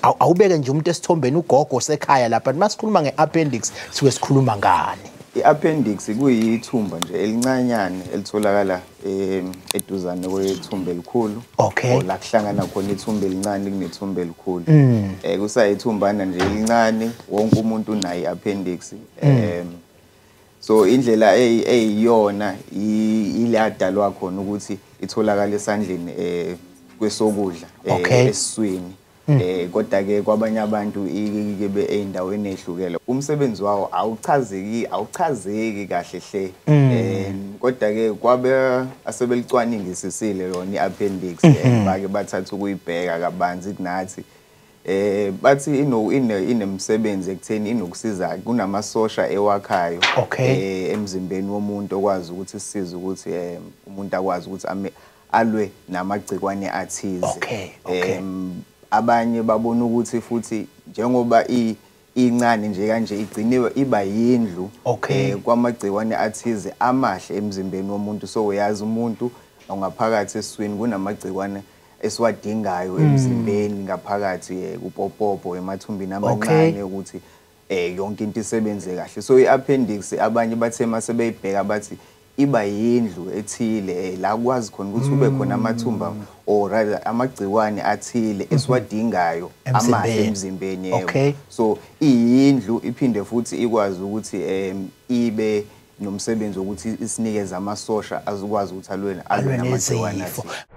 awubeke nje umuntu esithombeni ugogo sekhaya lapha masikhuluma ngeappendix siwe sikhuluma ngani I-appendix kuyithumba nje elincanyane elitholakala eduzane kwethumba elikhulu la kuhlangana khona ithumba elincane kunethumba elikhulu kusayithumbana nje elincane wonke umuntu unayo i-appendix so indlela eyiyona iladalwa khona ukuthi itholakala esandleni kwesokudla esiswini kodwa ke kwabanye abantu ikebe eindaweni ezihlukile umsebenzi wawo awuchazeki kahle hle kodwa ke kwabe asebelicwaningisisile lona i-appendix bake bathatha ukuyibheka kabanzi kunathi bathi inemsebenzi ekutheni inokusiza kunamasosha ewakhayo emzimbeni womuntu okwazi ukuthi sisize ukuthi umuntu akwazi ukuthi alwe namagcikwane athize abanye babona ukuthi futhi njengoba incane nje kanje igciniwe iba yindlu kwamagcikwane athize amahle emzimbeni womuntu so uyazi umuntu ongaphakathi esiswini kunamagcikwane esiwadingayo emzimbeni ngaphakathi kupopopo emathumbini amancane ukuthi yonke into isebenze kahle so i-appendix abanye bathe mase beyibheka bathi iba yindlu ethile la kwazi khona ukuthi ube khona amathumba or rather amagcikwane athile esiwadingayo amahle emzimbeni yebo so iyindlu iphinde futhi ikwazi ukuthi ibe nomsebenzi ukuthi isinikeze amasosha azokwazi ukuthi alwe namagcikwane athile